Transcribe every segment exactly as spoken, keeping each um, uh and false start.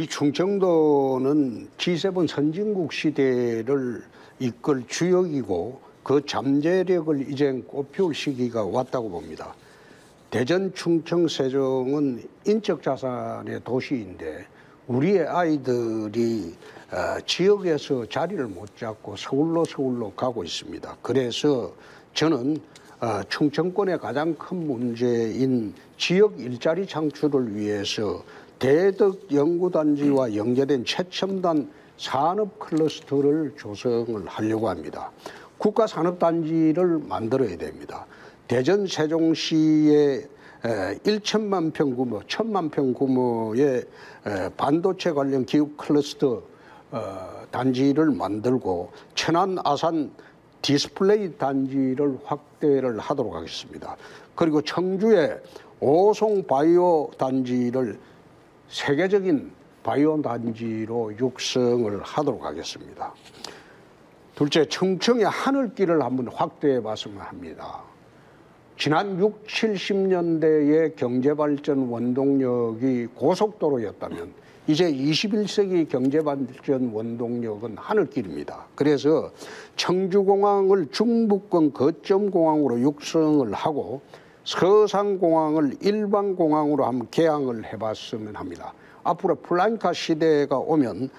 충청도는 지 세븐 선진국 시대를 이끌 주역이고 그 잠재력을 이제 꽃피울 시기가 왔다고 봅니다. 대전, 충청, 세종은 인적 자산의 도시인데 우리의 아이들이 어, 지역에서 자리를 못 잡고 서울로 서울로 가고 있습니다. 그래서 저는 어, 충청권의 가장 큰 문제인 지역 일자리 창출을 위해서 대덕 연구단지와 연계된 최첨단 산업 클러스터를 조성을 하려고 합니다. 국가산업단지를 만들어야 됩니다. 대전 세종시의 천만 평 규모, 천만 평 규모의 반도체 관련 기업 클러스터 단지를 만들고 천안 아산 디스플레이 단지를 확대를 하도록 하겠습니다. 그리고 청주의 오송 바이오 단지를 세계적인 바이오 단지로 육성을 하도록 하겠습니다. 둘째, 충청의 하늘길을 한번 확대해 봤으면 합니다. 지난 육, 칠십 년대의 경제발전 원동력이 고속도로였다면 이제 이십일 세기 경제발전 원동력은 하늘길입니다. 그래서 청주공항을 중부권 거점공항으로 육성을 하고 서산공항을 일반공항으로 한번 개항을 해봤으면 합니다. 앞으로 플라잉카 시대가 오면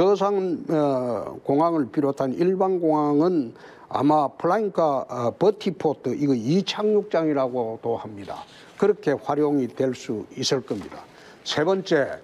서산공항을 비롯한 일반공항은 아마 플라잉카 버티포트, 이거 이착륙장이라고도 합니다. 그렇게 활용이 될 수 있을 겁니다. 세 번째,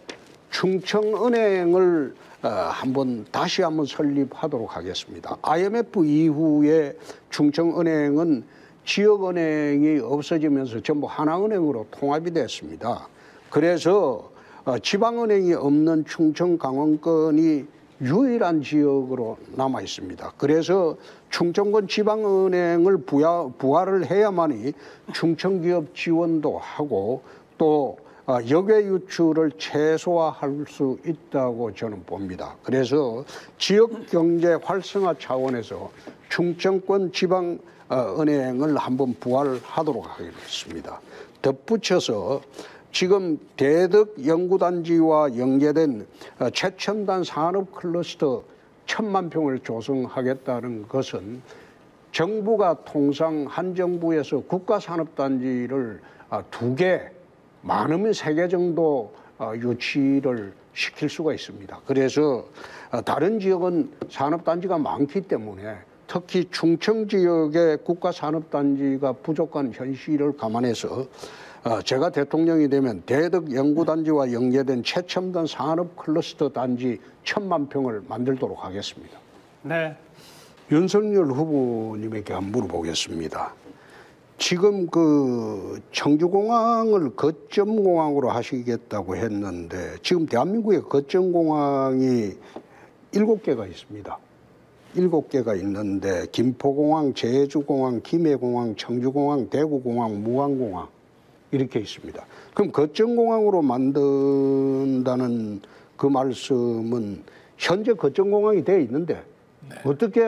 충청은행을 한번 다시 한번 설립하도록 하겠습니다. 아이엠에프 이후에 충청은행은 지역은행이 없어지면서 전부 하나은행으로 통합이 됐습니다. 그래서 지방은행이 없는 충청 강원권이 유일한 지역으로 남아 있습니다. 그래서 충청권 지방은행을 부야, 부활을 해야만이 충청기업 지원도 하고 또 역외 유출을 최소화할 수 있다고 저는 봅니다. 그래서 지역경제 활성화 차원에서 충청권 지방은행을 한번 부활하도록 하겠습니다. 덧붙여서 지금 대덕 연구단지와 연계된 최첨단 산업 클러스터 천만 평을 조성하겠다는 것은 정부가 통상 한 정부에서 국가산업단지를 두 개, 많으면 세 개 정도 유치를 시킬 수가 있습니다. 그래서 다른 지역은 산업단지가 많기 때문에 특히 충청 지역의 국가산업단지가 부족한 현실을 감안해서 제가 대통령이 되면 대덕 연구단지와 연계된 최첨단 산업 클러스터 단지 천만 평을 만들도록 하겠습니다. 네. 윤석열 후보님에게 한번 물어보겠습니다. 지금 그 청주공항을 거점공항으로 하시겠다고 했는데 지금 대한민국에 거점공항이 일곱 개가 있습니다. 일곱 개가 있는데 김포공항, 제주공항, 김해공항, 청주공항, 대구공항, 무안공항 이렇게 있습니다. 그럼 거점공항으로 만든다는 그 말씀은 현재 거점공항이 되어 있는데 네. 어떻게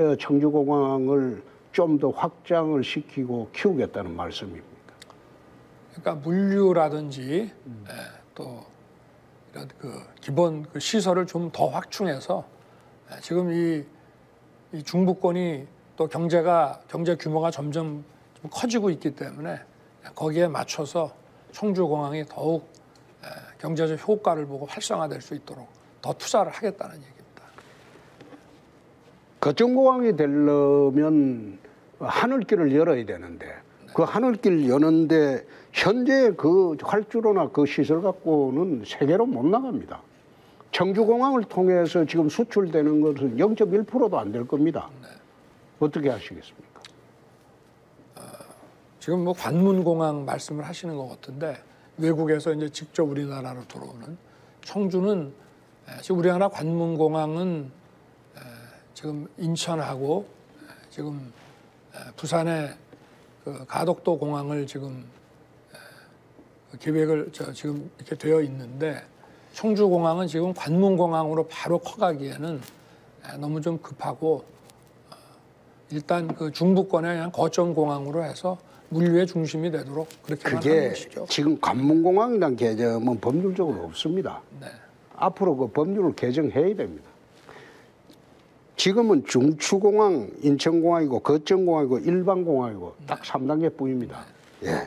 청주공항을 좀 더 확장을 시키고 키우겠다는 말씀입니까? 그러니까 물류라든지 음. 예, 또 이런 그 기본 그 시설을 좀 더 확충해서 예, 지금 이, 이 중부권이 또 경제가 경제 규모가 점점 좀 커지고 있기 때문에 거기에 맞춰서 청주공항이 더욱 예, 경제적 효과를 보고 활성화될 수 있도록 더 투자를 하겠다는 얘기입니다. 거점공항이 되려면 하늘길을 열어야 되는데 네. 그 하늘길 여는데 현재 그 활주로나 그 시설 갖고는 세계로 못 나갑니다. 청주공항을 통해서 지금 수출되는 것은 영 점 일 퍼센트도 안 될 겁니다. 네. 어떻게 하시겠습니까? 어, 지금 뭐 관문공항 말씀을 하시는 것 같은데 외국에서 이제 직접 우리나라로 들어오는 청주는 지금 우리나라 관문공항은 지금 인천하고 지금 부산의 그 가덕도 공항을 지금 계획을 저 지금 이렇게 되어 있는데 청주공항은 지금 관문공항으로 바로 커가기에는 너무 좀 급하고 일단 그 중부권에 그냥 거점공항으로 해서 물류의 중심이 되도록 그렇게만 하는 것이죠. 그게 지금 관문공항이라는 개념은 법률적으로 없습니다. 네. 앞으로 그 법률을 개정해야 됩니다. 지금은 중추공항, 인천공항이고 거점공항이고 일반공항이고 딱 삼 단계뿐입니다. 예. 에,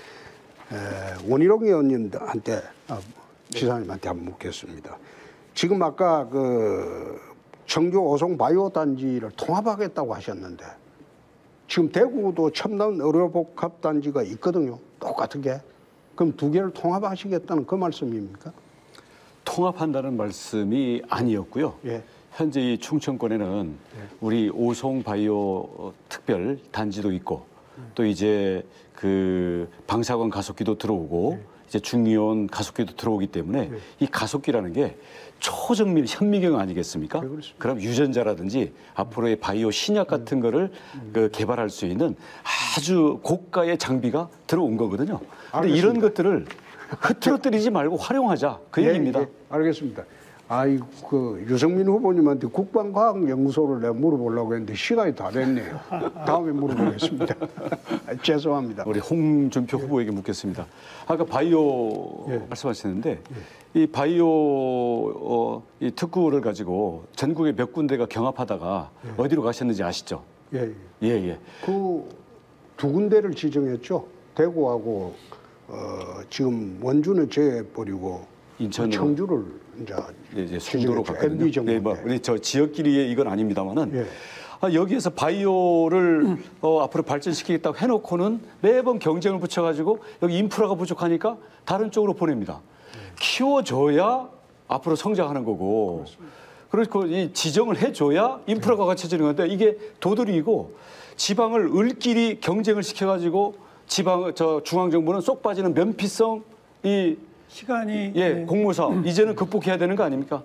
원희룡 의원님한테 아, 지사님한테 한번 묻겠습니다. 지금 아까 그 청주 오송 바이오 단지를 통합하겠다고 하셨는데 지금 대구도 첨단 의료복합 단지가 있거든요. 똑같은 게. 그럼 두 개를 통합하시겠다는 그 말씀입니까? 통합한다는 말씀이 아니었고요. 예. 현재 이 충청권에는 우리 오송 바이오 특별 단지도 있고 또 이제 그 방사선 가속기도 들어오고 이제 중이온 가속기도 들어오기 때문에 이 가속기라는 게 초정밀 현미경 아니겠습니까? 그럼 유전자라든지 앞으로의 바이오 신약 같은 거를 그 개발할 수 있는 아주 고가의 장비가 들어온 거거든요. 근데 이런 것들을 흐트러뜨리지 말고 활용하자 그 예, 얘기입니다. 예, 알겠습니다. 아이 그 유승민 후보님한테 국방과학연구소를 내가 물어보려고 했는데 시간이 다 됐네요. 다음에 물어보겠습니다. 죄송합니다. 우리 홍준표 후보에게 묻겠습니다. 아까 바이오 예. 말씀하셨는데 이 바이오 어, 이 특구를 가지고 전국에 몇 군데가 경합하다가 어디로 가셨는지 아시죠? 예, 예. 예, 예. 그 두 군데를 지정했죠. 대구하고 어, 지금 원주는 제해버리고 인천으로. 청주를 이제, 예, 이제 송도로 지정했죠. 갔거든요. 엠비 정도. 네, 뭐 우리 저 지역끼리의 이건 아닙니다만은 예. 아, 여기에서 바이오를 어, 앞으로 발전시키겠다고 해놓고는 매번 경쟁을 붙여가지고 여기 인프라가 부족하니까 다른 쪽으로 보냅니다. 키워줘야 앞으로 성장하는 거고. 그리고 이 지정을 해줘야 인프라가 갖춰지는 건데 이게 도들이고 지방을 을끼리 경쟁을 시켜가지고 지방 저 중앙 정부는 쏙 빠지는 면피성 이 시간이 예, 네. 공모사 이제는 극복해야 되는 거 아닙니까?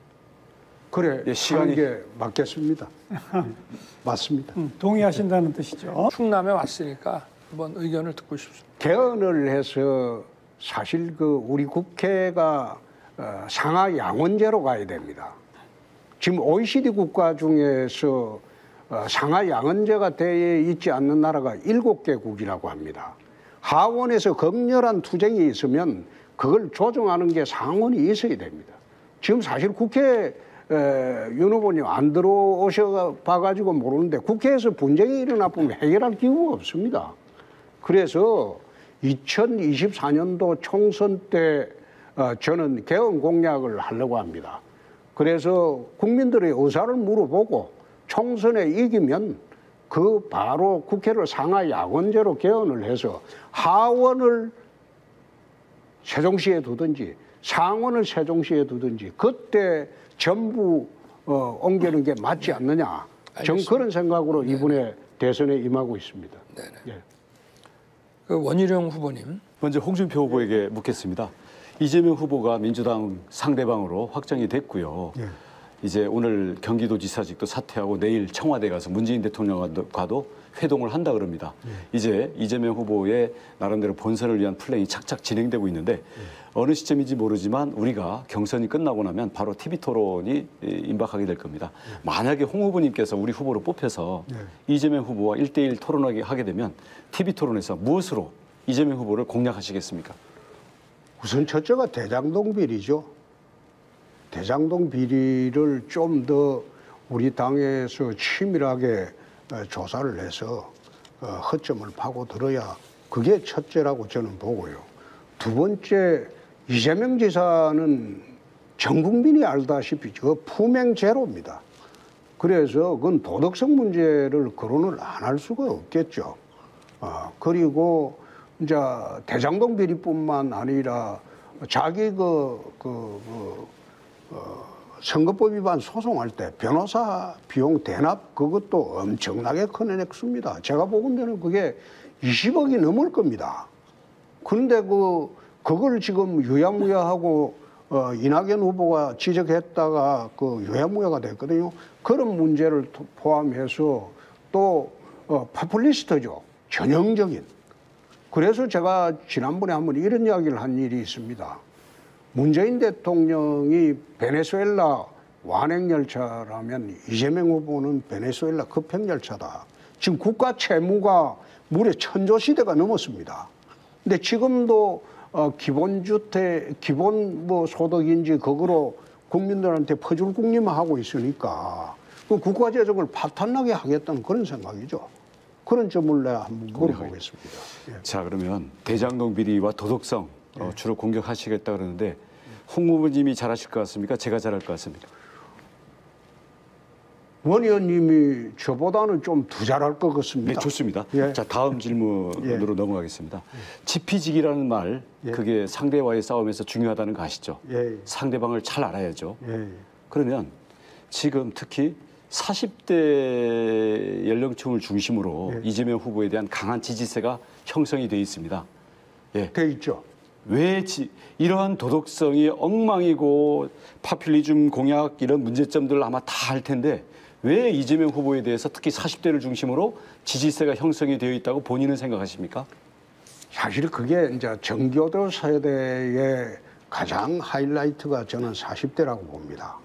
그래 예, 시간이- 하는 게 맞겠습니다. 맞습니다. 음, 동의하신다는 뜻이죠. 충남에 왔으니까 한번 의견을 듣고 싶습니다. 개헌을 해서 사실 그 우리 국회가 어, 상하 양원제로 가야 됩니다. 지금 오이시디 국가 중에서 어, 상하 양원제가 되어 있지 않는 나라가 일곱 개국이라고 합니다. 하원에서 격렬한 투쟁이 있으면 그걸 조정하는 게 상원이 있어야 됩니다. 지금 사실 국회 에, 윤 후보님 안 들어오셔 봐가지고 모르는데 국회에서 분쟁이 일어나면 해결할 기구가 없습니다. 그래서 이천이십사 년도 총선 때 어, 저는 개헌 공약을 하려고 합니다. 그래서 국민들의 의사를 물어보고 총선에 이기면 그 바로 국회를 상하 양원제로 개헌을 해서 하원을 세종시에 두든지 상원을 세종시에 두든지 그때 전부 어, 옮기는 게 맞지 않느냐. 전 알겠습니다. 그런 생각으로 이번에 대선에 임하고 있습니다. 네네. 예. 그 원희룡 후보님. 먼저 홍준표 후보에게 묻겠습니다. 이재명 후보가 민주당 상대방으로 확정이 됐고요. 예. 이제 오늘 경기도지사직도 사퇴하고 내일 청와대 가서 문재인 대통령과도 회동을 한다 그럽니다. 예. 이제 이재명 후보의 나름대로 본선을 위한 플랜이 착착 진행되고 있는데 예. 어느 시점인지 모르지만 우리가 경선이 끝나고 나면 바로 티비 토론이 임박하게 될 겁니다. 예. 만약에 홍 후보님께서 우리 후보로 뽑혀서 이재명 후보와 일 대일 토론하게 하게 되면 티비 토론에서 무엇으로 이재명 후보를 공략하시겠습니까? 우선 첫째가 대장동 비리죠. 대장동 비리를 좀 더 우리 당에서 치밀하게 어, 조사를 해서 어, 허점을 파고들어야 그게 첫째라고 저는 보고요. 두 번째, 이재명 지사는 전 국민이 알다시피 그 품행 제로입니다. 그래서 그건 도덕성 문제를 거론을 안 할 수가 없겠죠. 아, 그리고 이제 대장동 비리뿐만 아니라 자기 그, 그, 그 어, 선거법 위반 소송할 때 변호사 비용 대납 그것도 엄청나게 큰 액수입니다. 제가 보건대는 그게 이십억이 넘을 겁니다. 그런데 그 그걸 지금 유야무야하고 어, 이낙연 후보가 지적했다가 그 유야무야가 됐거든요. 그런 문제를 포함해서 또 어, 파퓰리스트죠. 전형적인. 그래서 제가 지난번에 한번 이런 이야기를 한 일이 있습니다. 문재인 대통령이 베네수엘라 완행열차라면 이재명 후보는 베네수엘라 급행열차다. 지금 국가 채무가 무려 천조 시대가 넘었습니다. 근데 지금도 어, 기본주택, 기본 뭐 소득인지 그거로 국민들한테 퍼줄 국리만 하고 있으니까 그 국가 재정을 파탄나게 하겠다는 그런 생각이죠. 그런 점을 내가 한번 물어보겠습니다. 예. 자, 그러면 대장동 비리와 도덕성 어, 주로 공격하시겠다 그러는데 홍 후보님이 잘하실 것 같습니까? 제가 잘할 것 같습니까? 원 의원님이 저보다는 좀 더 잘할 것 같습니다. 네, 좋습니다. 예. 자, 다음 질문으로 넘어가겠습니다. 지피지기라는 말, 예. 그게 상대와의 싸움에서 중요하다는 거 아시죠? 예. 상대방을 잘 알아야죠. 예. 그러면 지금 특히 사십 대 연령층을 중심으로 예. 이재명 후보에 대한 강한 지지세가 형성이 돼 있습니다. 예. 돼 있죠. 왜 지, 이러한 도덕성이 엉망이고 파퓰리즘 공약 이런 문제점들을 아마 다 할 텐데 왜 이재명 후보에 대해서 특히 사십 대를 중심으로 지지세가 형성이 되어 있다고 본인은 생각하십니까? 사실 그게 이제 정교도 세대의 가장 하이라이트가 저는 사십 대라고 봅니다.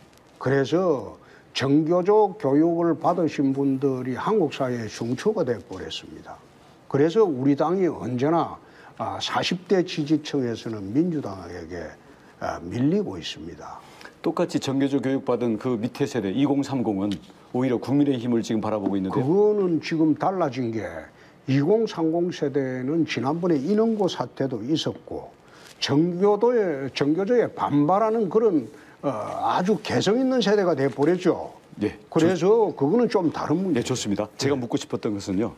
그래서 정교조 교육을 받으신 분들이 한국 사회의 중추가 되어버렸습니다. 그래서 우리 당이 언제나 사십 대 지지층에서는 민주당에게 밀리고 있습니다. 똑같이 정교조 교육받은 그 밑에 세대 이공삼공은 오히려 국민의힘을 지금 바라보고 있는데요. 그거는 지금 달라진 게 이공삼공 세대는 지난번에 인원고 사태도 있었고 정교도에, 정교조에 반발하는 그런 어, 아주 개성 있는 세대가 돼버렸죠. 네, 그래서 그거는 좀 다른 문제. 네, 좋습니다. 제가 묻고 싶었던 것은요.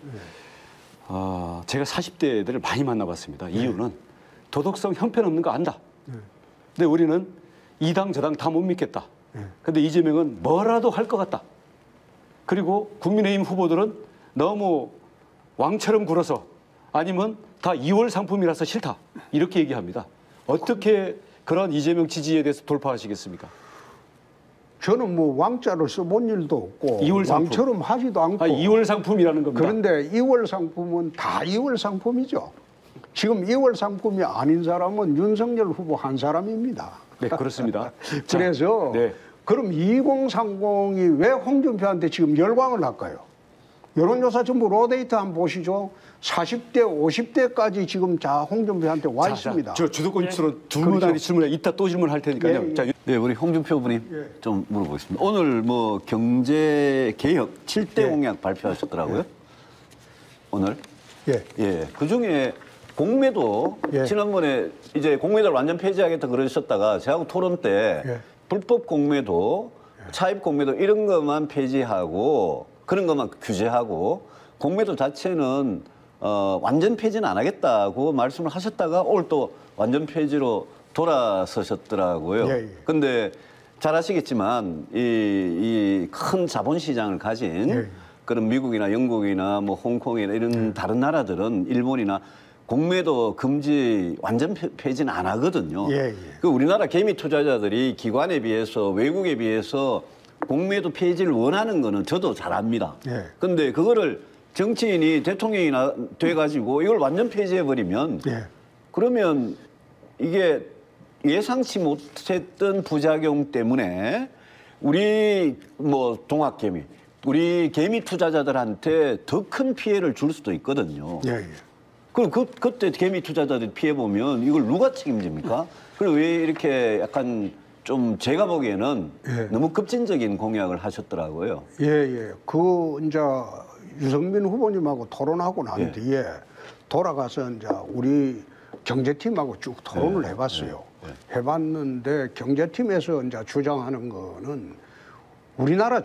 아, 제가 사십 대들을 많이 만나봤습니다. 이유는 도덕성 형편없는 거 안다. 근데 우리는 이 당 저 당 다 못 믿겠다. 근데 이재명은 뭐라도 할 것 같다. 그리고 국민의힘 후보들은 너무 왕처럼 굴어서 아니면 다 이월 상품이라서 싫다. 이렇게 얘기합니다. 어떻게 그런 이재명 지지에 대해서 돌파하시겠습니까? 저는 뭐 왕자를 써본 일도 없고 이월 상품. 왕처럼 하지도 않고 아, 이월 상품이라는 겁니다. 그런데 이월 상품은 다 이월 상품이죠. 지금 이월 상품이 아닌 사람은 윤석열 후보 한 사람입니다. 네, 그렇습니다. 자, 그래서 네. 그럼 이공삼공이 왜 홍준표한테 지금 열광을 할까요? 여론조사 전부 로데이터 한번 보시죠. 사십 대, 오십 대까지 지금 자 홍준표한테 와 자, 있습니다. 자, 저 주도권처럼 두 그렇죠. 분이 질문해. 이따 또 질문할 테니까요. 예, 예. 자, 네, 우리 홍준표 후보님 예. 좀 물어보겠습니다. 오늘 뭐 경제 개혁 칠 대 예. 공약 발표하셨더라고요. 오늘. 예. 예. 그 중에 공매도 예. 지난번에 이제 공매도를 완전 폐지하겠다 그러셨다가 저하고 토론 때 예. 불법 공매도, 차입 공매도 이런 것만 폐지하고 그런 것만 규제하고 공매도 자체는 어, 완전 폐지는 안 하겠다고 말씀을 하셨다가 오늘 또 완전 폐지로 돌아서셨더라고요. 예, 예. 근데 잘 아시겠지만 이 큰 자본시장을 가진 예. 그런 미국이나 영국이나 뭐 홍콩이나 이런 다른 나라들은 일본이나 공매도 금지 완전 폐- 폐지는 안 하거든요. 예, 예. 그 우리나라 개미 투자자들이 기관에 비해서 외국에 비해서 공매도 폐지를 원하는 거는 저도 잘 압니다. 예. 근데 그거를 정치인이 대통령이 나- 돼가지고 이걸 완전 폐지해버리면 예. 그러면 이게 예상치 못했던 부작용 때문에 우리 뭐 동학개미, 우리 개미 투자자들한테 더 큰 피해를 줄 수도 있거든요. 예, 예. 그럼 그, 그때 개미 투자자들이 피해보면 이걸 누가 책임집니까? 그리고 왜 이렇게 약간 좀 제가 보기에는 예. 너무 급진적인 공약을 하셨더라고요. 예, 예. 그 이제 유승민 후보님하고 토론하고 난 예. 뒤에 돌아가서 이제 우리 경제팀하고 쭉 토론을 해봤어요. 해봤는데 경제팀에서 이제 주장하는 거는 우리나라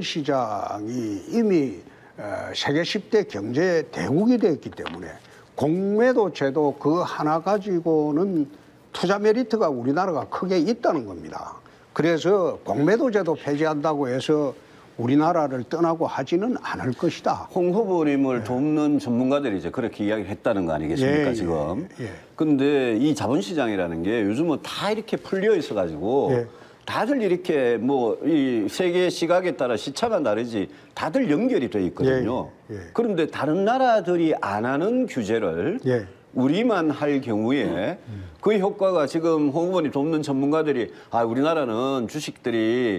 자본시장이 이미 어, 세계 십 대 경제 대국이 되었기 때문에 공매도 제도 그 하나 가지고는 투자 메리트가 우리나라가 크게 있다는 겁니다. 그래서 공매도 제도 폐지한다고 해서 우리나라를 떠나고 하지는 않을 것이다. 홍 후보님을 돕는 전문가들이 이제 그렇게 이야기를 했다는 거 아니겠습니까, 예, 지금? 예, 예. 근데 이 자본시장이라는 게 요즘은 다 이렇게 풀려 있어가지고 예. 다들 이렇게 뭐 이 세계 시각에 따라 시차가 다르지 다들 연결이 돼 있거든요. 예, 예. 그런데 다른 나라들이 안 하는 규제를 예. 우리만 할 경우에 그 효과가 지금 홍 후보님 돕는 전문가들이 아 우리나라는 주식들이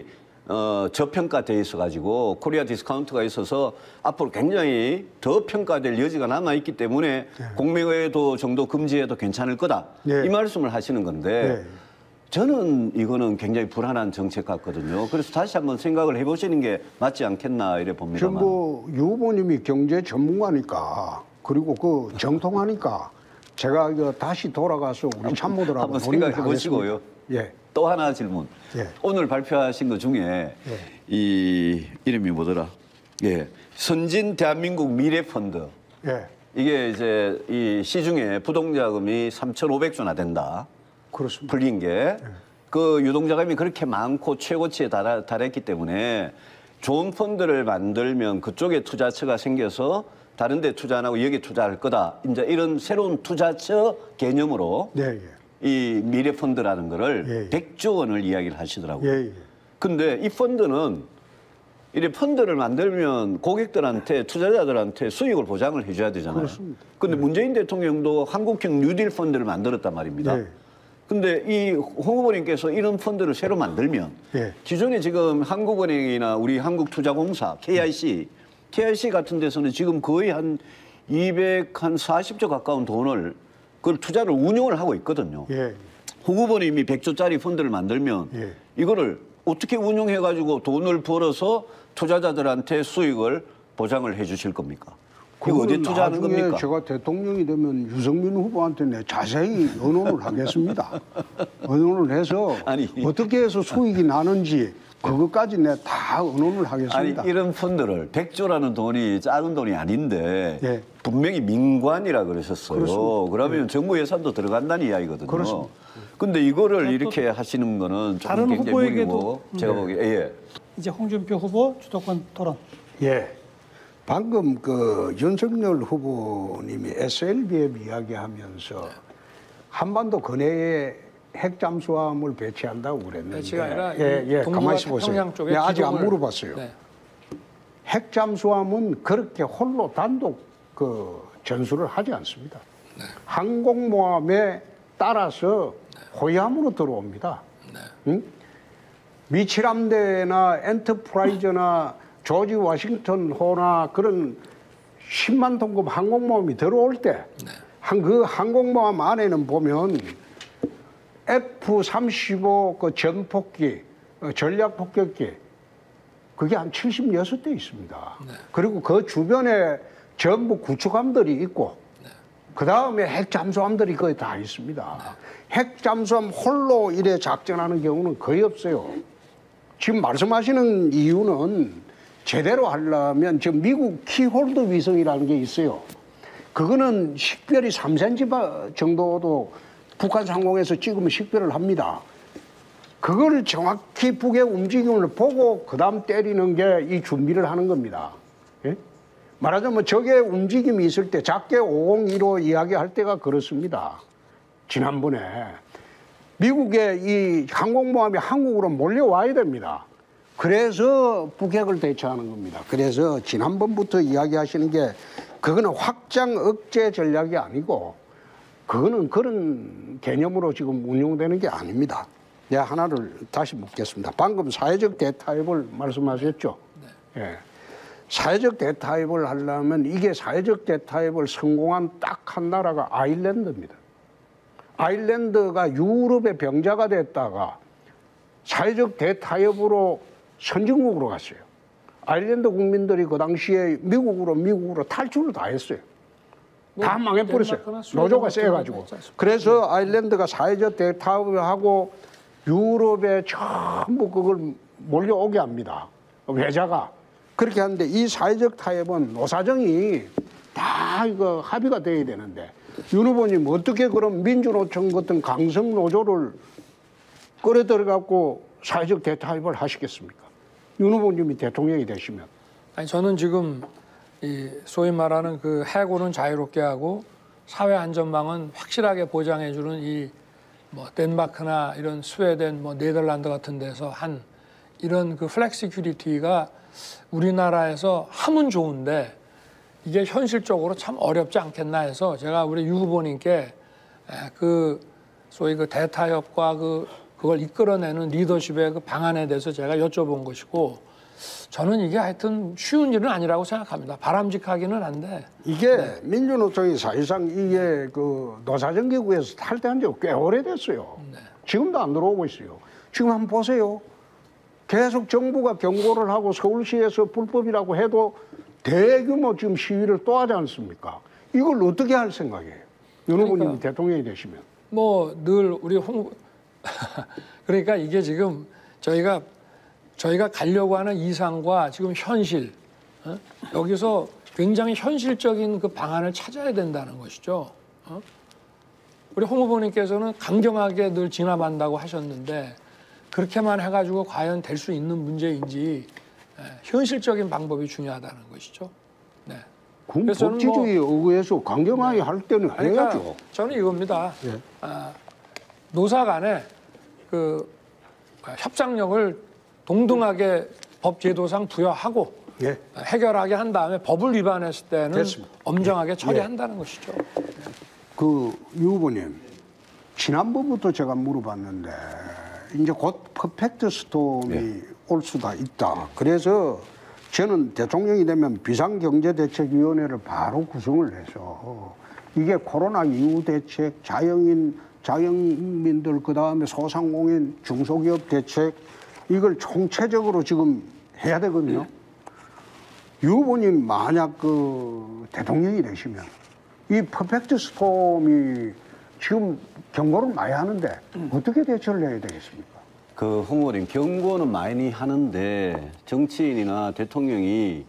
어, 저평가돼 있어가지고 코리아 디스카운트가 있어서 앞으로 굉장히 더 평가될 여지가 남아 있기 때문에 네. 공매도 정도 금지해도 괜찮을 거다. 네. 이 말씀을 하시는 건데 네. 저는 이거는 굉장히 불안한 정책 같거든요. 그래서 다시 한번 생각을 해보시는 게 맞지 않겠나 이래 봅니다만. 전부 유 후보님이 경제 전문가니까 그리고 그 정통하니까 제가 이거 다시 돌아가서 우리 참모들하고 한번 논의를 생각해 보시고요. 하겠습니다. 예. 또 하나 질문. 예. 오늘 발표하신 것 중에 이 이름이 뭐더라? 예, 선진 대한민국 미래 펀드. 예. 이게 이제 이 시중에 부동자금이 삼천오백 조나 된다. 그렇습니다. 풀린 게 그 유동자금이 그렇게 많고 최고치에 달하, 달했기 때문에 좋은 펀드를 만들면 그쪽에 투자처가 생겨서 다른 데 투자 안 하고 여기 투자할 거다. 이제 이런 새로운 투자처 개념으로 네, 예. 이 미래 펀드라는 거를 예, 예. 백조 원을 이야기를 하시더라고요. 예, 예. 근데 이 펀드는 이래 펀드를 만들면 고객들한테 투자자들한테 수익을 보장을 해줘야 되잖아요. 그렇습니다. 근데 문재인 대통령도 한국형 뉴딜 펀드를 만들었단 말입니다. 네. 근데 이 홍 후보님께서 이런 펀드를 새로 만들면 예. 기존에 지금 한국은행이나 우리 한국투자공사 케이아이씨, 케이아이씨 같은 데서는 지금 거의 한 이백사십 조 가까운 돈을 그걸 투자를 운용을 하고 있거든요. 예. 홍 후보님이 백조짜리 펀드를 만들면 예. 이거를 어떻게 운용해가지고 돈을 벌어서 투자자들한테 수익을 보장을 해 주실 겁니까? 이거 어디 그거는 투자하는 나중에 겁니까? 제가 대통령이 되면 유승민 후보한테 내 자세히 의논을 하겠습니다. 의논을 해서 아니. 어떻게 해서 수익이 나는지 그것까지 내 다 의논을 아니 하겠습니다. 이런 펀드를 백조라는 돈이 작은 돈이 아닌데 예. 분명히 민관이라 그러셨어요. 그렇습니다. 그러면 정부 예산도 들어간다는 이야기거든요. 그렇습니다. 근데 이거를 이렇게 하시는 거는 좀 다른 굉장히 후보에게도 무리고 제가 네. 보기에 예. 이제 홍준표 후보 주도권 토론. 예. 방금 그 윤석열 후보님이 에스엘비엠 이야기하면서 한반도 근해에 핵 잠수함을 배치한다고 그랬는데 배치가 아니라 예, 예, 동북아 가만히 있어 보세요. 태평양 쪽에 네, 아직 안 기동을- 물어봤어요. 네. 핵 잠수함은 그렇게 홀로 단독 그 전술을 하지 않습니다. 항공모함에 따라서 호위함으로 들어옵니다. 응? 미칠함대나 엔터프라이즈나 조지 워싱턴 호나 그런 십만 톤급 항공모함이 들어올 때 한 그 항공모함 안에는 보면 에프 삼십오 그 전폭기, 어, 전략폭격기 그게 한 칠십육 대 있습니다. 그리고 그 주변에 전부 구축함들이 있고 그 다음에 핵 잠수함들이 거의 다 있습니다. 핵 잠수함 홀로 이래 작전하는 경우는 거의 없어요. 지금 말씀하시는 이유는 제대로 하려면 지금 미국 키홀드 위성이라는 게 있어요. 그거는 식별이 삼 센티미터 정도도 북한 상공에서 찍으면 식별을 합니다. 그걸 정확히 북의 움직임을 보고 그 다음 때리는 게 이 준비를 하는 겁니다. 예? 말하자면 적의 움직임이 있을 때 작게 오공일오 이야기할 때가 그렇습니다. 지난번에 미국의 이 항공모함이 한국으로 몰려와야 됩니다. 그래서 북핵을 대처하는 겁니다. 그래서 지난번부터 이야기하시는 게 그거는 확장 억제 전략이 아니고 그거는 그런 개념으로 지금 운용되는 게 아닙니다. 내가 하나를 다시 묻겠습니다. 방금 사회적 대타협을 말씀하셨죠? 네. 예. 사회적 대타협을 하려면 이게 사회적 대타협을 성공한 딱 한 나라가 아일랜드입니다. 아일랜드가 유럽의 병자가 됐다가 사회적 대타협으로 선진국으로 갔어요. 아일랜드 국민들이 그 당시에 미국으로 미국으로 탈출을 다 했어요. 다 망해버렸어요. 노조가 세가지고. 그래서 아일랜드가 사회적 대타협을 하고 유럽에 전부 그걸 몰려오게 합니다. 외자가. 그렇게 하는데 이 사회적 타협은 노사정이 다 이거 합의가 돼야 되는데 윤 후보님 어떻게 그럼 민주노총 같은 강성 노조를 끌어들여갖고 사회적 대타협을 하시겠습니까? 윤 후보님이 대통령이 되시면. 아니 저는 지금 이 소위 말하는 그 해고는 자유롭게 하고 사회 안전망은 확실하게 보장해주는 이 뭐 덴마크나 이런 스웨덴, 뭐 네덜란드 같은 데서 한 이런 그 플렉시큐리티가 우리나라에서 하면 좋은데 이게 현실적으로 참 어렵지 않겠나 해서 제가 우리 유 후보님께 그 소위 그 대타협과 그 그걸 이끌어내는 리더십의 그 방안에 대해서 제가 여쭤본 것이고 저는 이게 하여튼 쉬운 일은 아니라고 생각합니다. 바람직하기는 한데 이게 네. 민주노총이 사실상 이게 그 노사정기구에서 탈퇴한 지 꽤 오래됐어요. 네. 지금도 안 들어오고 있어요. 지금 한번 보세요. 계속 정부가 경고를 하고 서울시에서 불법이라고 해도 대규모 지금 시위를 또 하지 않습니까? 이걸 어떻게 할 생각이에요? 윤 후보님이 그러니까, 대통령이 되시면. 뭐 늘 우리 홍 그러니까 이게 지금 저희가 저희가 가려고 하는 이상과 지금 현실 어? 여기서 굉장히 현실적인 그 방안을 찾아야 된다는 것이죠. 어? 우리 홍 후보님께서는 강경하게 늘 진압한다고 하셨는데 그렇게만 해가지고 과연 될 수 있는 문제인지 예, 현실적인 방법이 중요하다는 것이죠. 네. 군 법치주의에 의해서 강경하게 네. 할 때는 그러니까 해야죠. 저는 이겁니다. 네. 아, 노사 간에 그 협상력을 동등하게 법 제도상 부여하고 네. 해결하게 한 다음에 법을 위반했을 때는 됐습니다. 엄정하게 처리한다는 네. 것이죠. 그 유 후보님 지난번부터 제가 물어봤는데 이제 곧 퍼펙트 스톰이 네. 올 수가 있다. 그래서 저는 대통령이 되면 비상경제대책위원회를 바로 구성을 해서 이게 코로나 이후 대책, 자영인, 자영민들 그다음에 소상공인, 중소기업 대책 이걸 총체적으로 지금 해야 되거든요. 유 후보님 만약 그 대통령이 되시면 이 퍼펙트 스톰이 지금 경고를 많이 하는데 어떻게 대처를 해야 되겠습니까? 그 홍 후보님 경고는 많이 하는데 정치인이나 대통령이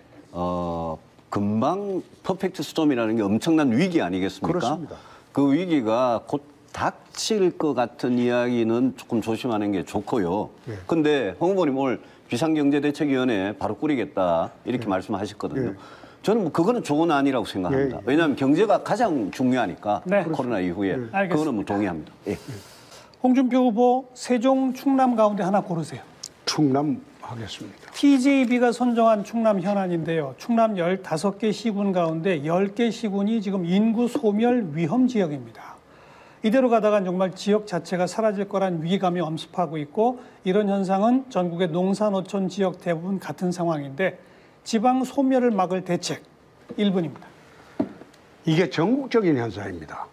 어 금방 퍼펙트 스톰이라는 게 엄청난 위기 아니겠습니까? 그렇습니다. 그 위기가 곧 닥칠 것 같은 이야기는 조금 조심하는 게 좋고요. 네. 근데 홍 후보님 오늘 비상경제대책위원회 바로 꾸리겠다 이렇게 네. 말씀하셨거든요. 네. 저는 뭐 그거는 좋은 안이라고 생각합니다. 네. 왜냐하면 경제가 가장 중요하니까 네. 코로나 이후에 네. 그거는 뭐 동의합니다. 예. 홍준표 후보 세종, 충남 가운데 하나 고르세요. 충남 하겠습니다. 티제이비가 선정한 충남 현안인데요. 충남 열다섯 개 시군 가운데 열 개 시군이 지금 인구 소멸 위험 지역입니다. 이대로 가다간 정말 지역 자체가 사라질 거란 위기감이 엄습하고 있고 이런 현상은 전국의 농사노촌 지역 대부분 같은 상황인데 지방 소멸을 막을 대책 일 분입니다. 이게 전국적인 현상입니다.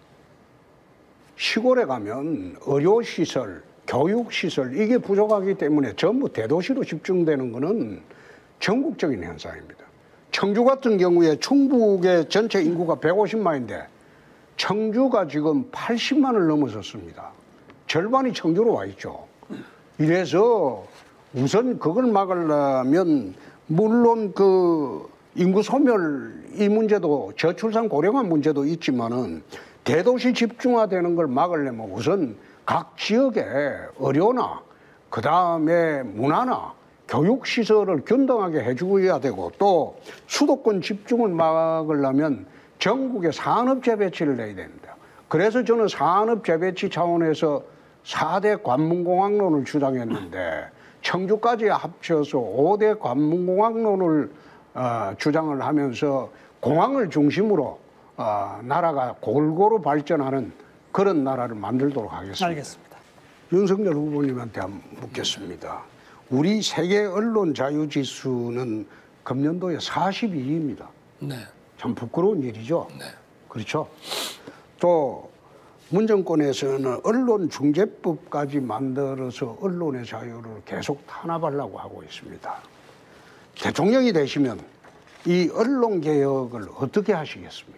시골에 가면 의료시설, 교육시설 이게 부족하기 때문에 전부 대도시로 집중되는 것은 전국적인 현상입니다. 청주 같은 경우에 충북의 전체 인구가 백오십만인데 청주가 지금 팔십만을 넘어섰습니다. 절반이 청주로 와 있죠. 이래서 우선 그걸 막으려면 물론 그 인구 소멸 이 문제도 저출산 고령화 문제도 있지만은 대도시 집중화되는 걸 막으려면 우선 각 지역에 의료나 그 다음에 문화나 교육시설을 균등하게 해주어야 되고 또 수도권 집중을 막으려면 전국에 산업 재배치를 해야 됩니다. 그래서 저는 산업 재배치 차원에서 사 대 관문공항론을 주장했는데 청주까지 합쳐서 오 대 관문공항론을 어, 주장을 하면서 공항을 중심으로 어, 나라가 골고루 발전하는 그런 나라를 만들도록 하겠습니다. 알겠습니다. 윤석열 후보님한테 한번 묻겠습니다. 우리 세계 언론 자유 지수는 금년도에 사십이 위입니다. 네. 참 부끄러운 일이죠. 네. 그렇죠. 또 문정권에서는 언론중재법까지 만들어서 언론의 자유를 계속 탄압하려고 하고 있습니다. 대통령이 되시면 이 언론개혁을 어떻게 하시겠습니까?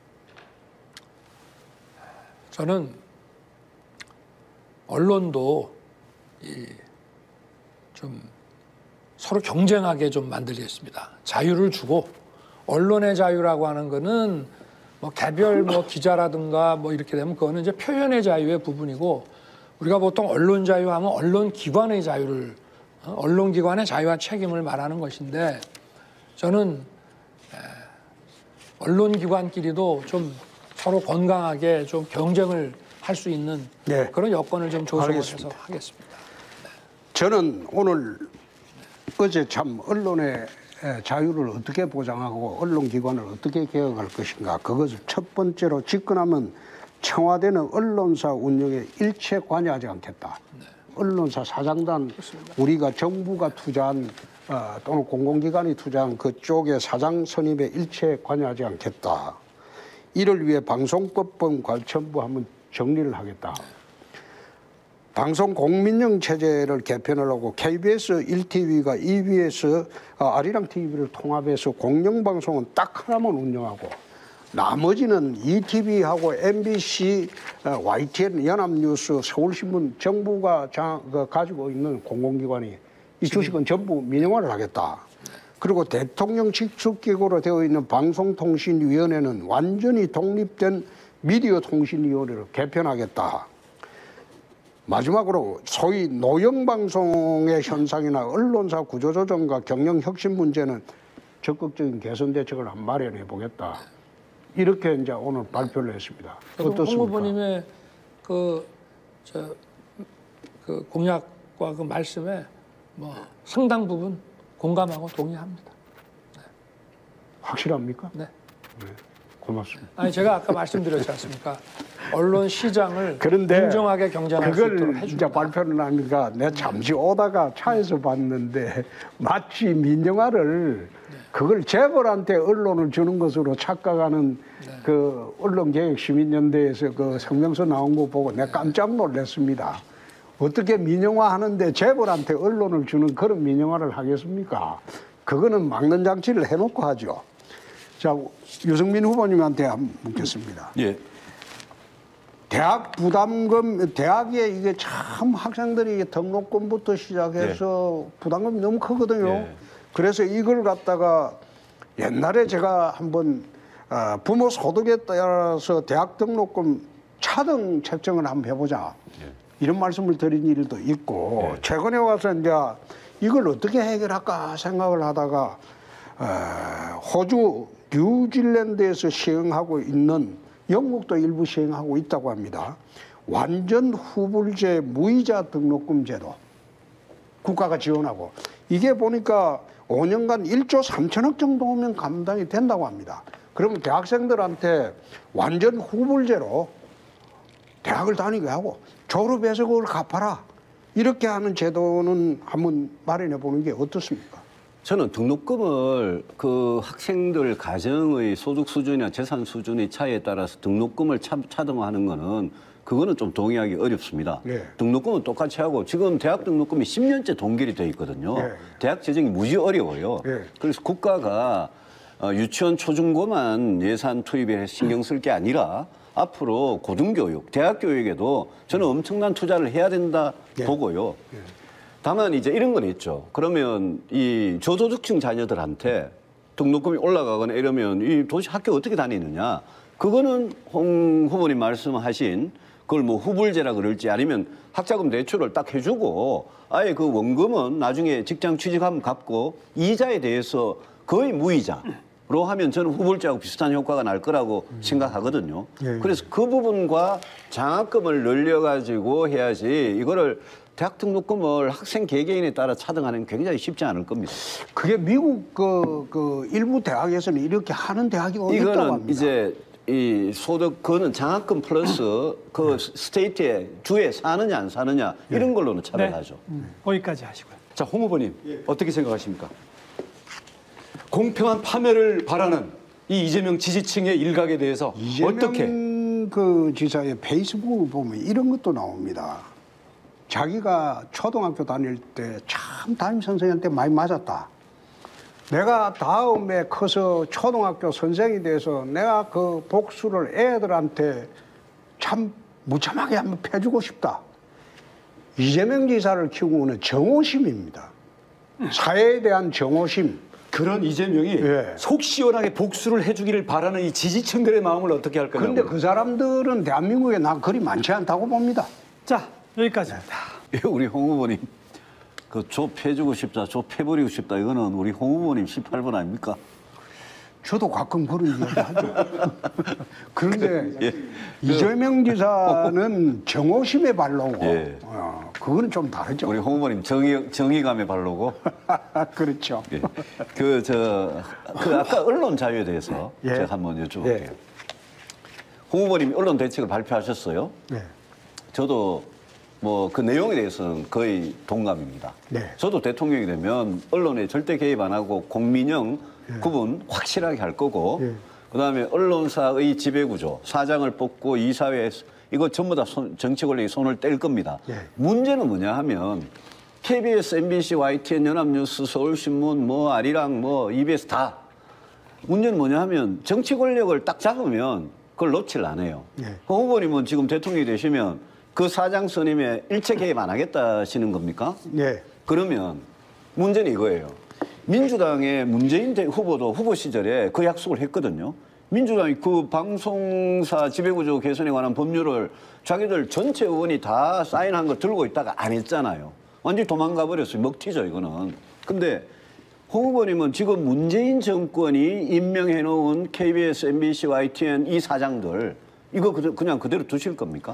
저는 언론도 이 좀 서로 경쟁하게 좀 만들겠습니다. 자유를 주고 언론의 자유라고 하는 거는 뭐 개별 뭐 기자라든가 뭐 이렇게 되면 그거는 이제 표현의 자유의 부분이고 우리가 보통 언론 자유하면 언론 기관의 자유를 어? 언론 기관의 자유와 책임을 말하는 것인데 저는 에, 언론 기관끼리도 좀 서로 건강하게 좀 경쟁을 할 수 있는 네. 그런 여건을 좀 조성을 해서 하겠습니다. 저는 오늘 어제 참 언론의 자유를 어떻게 보장하고 언론기관을 어떻게 개혁할 것인가 그것을 첫 번째로 집권하면 청와대는 언론사 운영에 일체 관여하지 않겠다. 언론사 사장단 우리가 정부가 투자한 어, 또는 공공기관이 투자한 그쪽에 사장 선임에 일체 관여하지 않겠다. 이를 위해 방송법범 관천부 한번 정리를 하겠다. 방송 공민영 체제를 개편하려고 케이비에스 일 티비가 이비에스 어, 아리랑 티비를 통합해서 공영방송은 딱 하나만 운영하고 나머지는 이티비하고 엠비씨, 어, 와이티엔, 연합뉴스, 서울신문 정부가 자, 그, 가지고 있는 공공기관이 이 주식은 전부 민영화를 하겠다. 그리고 대통령 직속기구로 되어 있는 방송통신위원회는 완전히 독립된 미디어통신위원회로 개편하겠다. 마지막으로 소위 노영방송의 현상이나 언론사 구조조정과 경영혁신 문제는 적극적인 개선 대책을 한 마련해 보겠다. 이렇게 이제 오늘 발표를 했습니다. 어떻습니까? 홍 후보님의 그, 저, 그 공약과 그 말씀에 뭐 상당 부분 공감하고 동의합니다. 네. 확실합니까? 네. 네. 고맙습니다. 아니 제가 아까 말씀드렸지 않습니까? 언론 시장을 그런데 공정하게 경쟁할 수 있도록 그걸 해준다. 진짜 발표를 하니까 내가 잠시 오다가 차에서 봤는데 마치 민영화를 그걸 재벌한테 언론을 주는 것으로 착각하는 네. 그 언론개혁시민연대에서 그 성명서 나온 거 보고 내가 깜짝 놀랐습니다. 어떻게 민영화 하는데 재벌한테 언론을 주는 그런 민영화를 하겠습니까? 그거는 막는 장치를 해놓고 하죠. 자, 유승민 후보님한테 한번 묻겠습니다. 예. 대학 부담금, 대학에 이게 참 학생들이 등록금부터 시작해서 예. 부담금이 너무 크거든요. 예. 그래서 이걸 갖다가 옛날에 제가 한번 어, 부모 소득에 따라서 대학 등록금 차등 책정을 한번 해보자. 예. 이런 말씀을 드린 일도 있고 예. 최근에 와서 이제 이걸 어떻게 해결할까 생각을 하다가 어, 호주, 뉴질랜드에서 시행하고 있는 영국도 일부 시행하고 있다고 합니다. 완전 후불제 무이자 등록금 제도 국가가 지원하고 이게 보니까 오 년간 일조 삼천억 정도 오면 감당이 된다고 합니다. 그러면 대학생들한테 완전 후불제로 대학을 다니게 하고 졸업해서 그걸 갚아라. 이렇게 하는 제도는 한번 마련해 보는 게 어떻습니까? 저는 등록금을 그 학생들 가정의 소득 수준이나 재산 수준의 차이에 따라서 등록금을 차, 차등화하는 거는 그거는 좀 동의하기 어렵습니다. 네. 등록금은 똑같이 하고 지금 대학 등록금이 십 년째 동결이 돼 있거든요. 네. 대학 재정이 무지 어려워요. 네. 그래서 국가가 어, 유치원 초중고만 예산 투입에 신경 쓸 게 아니라 앞으로 고등교육, 대학 교육에도 저는 엄청난 투자를 해야 된다 네. 보고요. 다만 이제 이런 건 있죠. 그러면 이 저소득층 자녀들한테 등록금이 올라가거나 이러면 이 도대체 학교 어떻게 다니느냐. 그거는 홍 후보님 말씀하신 그걸 뭐 후불제라 그럴지 아니면 학자금 대출을 딱 해주고 아예 그 원금은 나중에 직장 취직하면 갚고 이자에 대해서 거의 무이자로 하면 저는 후불제하고 비슷한 효과가 날 거라고 생각하거든요. 예. 그래서 그 부분과 장학금을 늘려가지고 해야지 이거를 대학 등록금을 학생 개개인에 따라 차등하는 게 굉장히 쉽지 않을 겁니다. 그게 미국 그, 그 일부 대학에서는 이렇게 하는 대학이 어디 있다고 이거는 합니다. 이제 이 소득 그거는 장학금 플러스 그 스테이트에 주에 사느냐 안 사느냐 이런 걸로는 차별하죠. 네. 음, 거기까지 하시고요. 자, 홍 후보님 어떻게 생각하십니까? 공평한 파멸을 바라는 이 이재명 지지층의 일각에 대해서 이재명 어떻게? 그 지사의 페이스북을 보면 이런 것도 나옵니다. 자기가 초등학교 다닐 때 참 담임 선생님한테 많이 맞았다. 내가 다음에 커서 초등학교 선생이 돼서 내가 그 복수를 애들한테 참 무참하게 한번 패주고 싶다. 이재명 지사를 키우고는 정오심입니다. 사회에 대한 정오심. 그런 이재명이 예. 속 시원하게 복수를 해주기를 바라는 이 지지층들의 마음을 어떻게 할 거냐고. 그런데 그 사람들은 대한민국에 난 그리 많지 않다고 봅니다. 자, 여기까지입니다. 우리 홍 후보님 그 조 패주고 싶다, 조 패버리고 싶다 이거는 우리 홍 후보님 십팔 번 아닙니까? 저도 가끔 그런 이야기 하죠. 그런데 예. 이재명 지사는 정오심의 발로고, 예. 어, 그거는 좀 다르죠. 우리 홍 후보님 정의 정의감에 발로고. 그렇죠. 예. 그 저 그 아까 언론 자유에 대해서 예. 제가 한번 여쭤볼게요. 예. 홍 후보님이 언론 대책을 발표하셨어요. 네. 저도 뭐 그 내용에 대해서는 거의 동감입니다. 네. 저도 대통령이 되면 언론에 절대 개입 안 하고 공민영 구분 확실하게 할 거고 네. 그다음에 언론사의 지배구조, 사장을 뽑고 이사회 이거 전부 다 손, 정치 권력이 손을 뗄 겁니다. 네. 문제는 뭐냐 하면 케이비에스, 엠비씨, 와이티엔, 연합뉴스, 서울신문, 뭐 아리랑, 뭐 이비에스 다 문제는 뭐냐 하면 정치 권력을 딱 잡으면 그걸 놓질 않아요. 네. 홍 후보님은 지금 대통령이 되시면 그 사장 선임에 일체 개입 안 하겠다 하시는 겁니까? 네. 그러면 문제는 이거예요. 민주당의 문재인 후보도 후보 시절에 그 약속을 했거든요. 민주당이 그 방송사 지배구조 개선에 관한 법률을 자기들 전체 의원이 다 사인한 거 들고 있다가 안 했잖아요. 완전히 도망가 버렸어요. 먹튀죠, 이거는. 근데 홍 후보님은 지금 문재인 정권이 임명해 놓은 케이비에스, 엠비씨, 와이티엔 이 사장들 이거 그냥 그대로 두실 겁니까?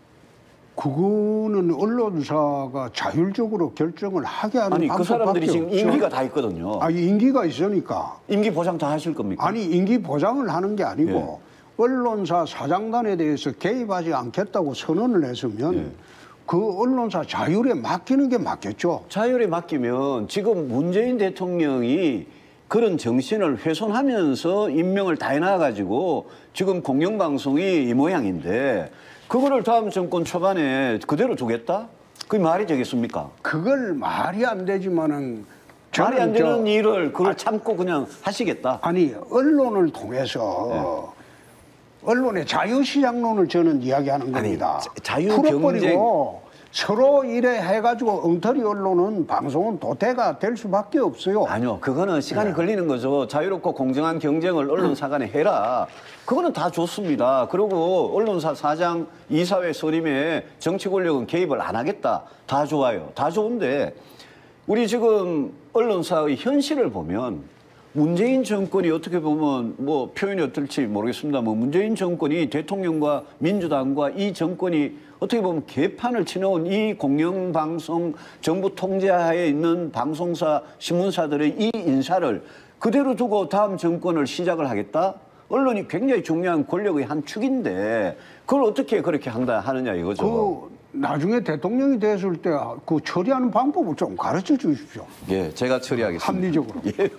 그거는 언론사가 자율적으로 결정을 하게 하는 아니 그 방법밖에 사람들이 지금 없죠. 임기가 다 있거든요. 아니 임기가 있으니까. 임기 보상 다 하실 겁니까? 아니 임기 보장을 하는 게 아니고 언론사 사장단에 대해서 개입하지 않겠다고 선언을 했으면 예. 그 언론사 자율에 맡기는 게 맞겠죠. 자율에 맡기면 지금 문재인 대통령이 그런 정신을 훼손하면서 임명을 다 해놔가지고 지금 공영방송이 이 모양인데 그거를 다음 정권 초반에 그대로 두겠다? 그게 말이 되겠습니까? 그걸 말이 안 되지만은 말이 안 저는 되는 저- 일을 그걸 참고 그냥 하시겠다? 아니 언론을 통해서 언론의 자유시장론을 저는 이야기하는 아니, 겁니다. 자- 자유 풀어버리고 서로 이래 해가지고 엉터리 언론은 방송은 도태가 될 수밖에 없어요. 아니요, 그거는 시간이 네. 걸리는 거죠. 자유롭고 공정한 경쟁을 언론사 간에 해라. 그거는 다 좋습니다. 그리고 언론사 사장, 이사회 선임에 정치 권력은 개입을 안 하겠다. 다 좋아요. 다 좋은데 우리 지금 언론사의 현실을 보면 문재인 정권이 어떻게 보면 뭐 표현이 어떨지 모르겠습니다. 뭐 문재인 정권이 대통령과 민주당과 이 정권이 어떻게 보면 개판을 치러온 이 공영방송 정부 통제하에 있는 방송사, 신문사들의 이 인사를 그대로 두고 다음 정권을 시작을 하겠다? 언론이 굉장히 중요한 권력의 한 축인데 그걸 어떻게 그렇게 한다 하느냐 이거죠. 그 나중에 대통령이 됐을 때 그 처리하는 방법을 좀 가르쳐 주십시오. 예, 제가 처리하겠습니다. 합리적으로. 예.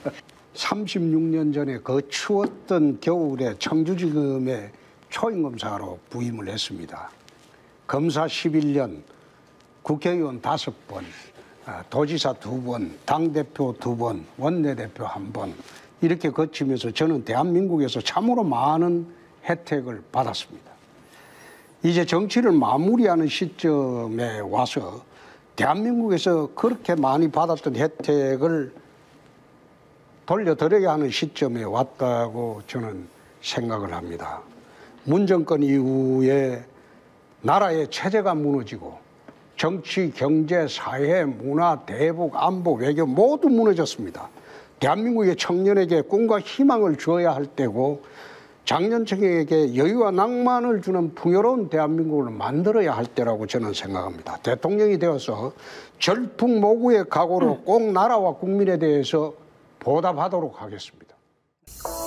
삼십육 년 전에 그 추웠던 겨울에 청주지검에 초임검사로 부임을 했습니다. 검사 십일 년, 국회의원 다섯 번, 아, 도지사 두 번, 당대표 두 번, 원내대표 한 번 이렇게 거치면서 저는 대한민국에서 참으로 많은 혜택을 받았습니다. 이제 정치를 마무리하는 시점에 와서 대한민국에서 그렇게 많이 받았던 혜택을 돌려드려야 하는 시점에 왔다고 저는 생각을 합니다. 문 정권 이후에 나라의 체제가 무너지고 정치, 경제, 사회, 문화, 대북, 안보, 외교 모두 무너졌습니다. 대한민국의 청년에게 꿈과 희망을 주어야 할 때고 장년층에게 여유와 낭만을 주는 풍요로운 대한민국을 만들어야 할 때라고 저는 생각합니다. 대통령이 되어서 절풍모구의 각오로 꼭 나라와 국민에 대해서 보답하도록 하겠습니다.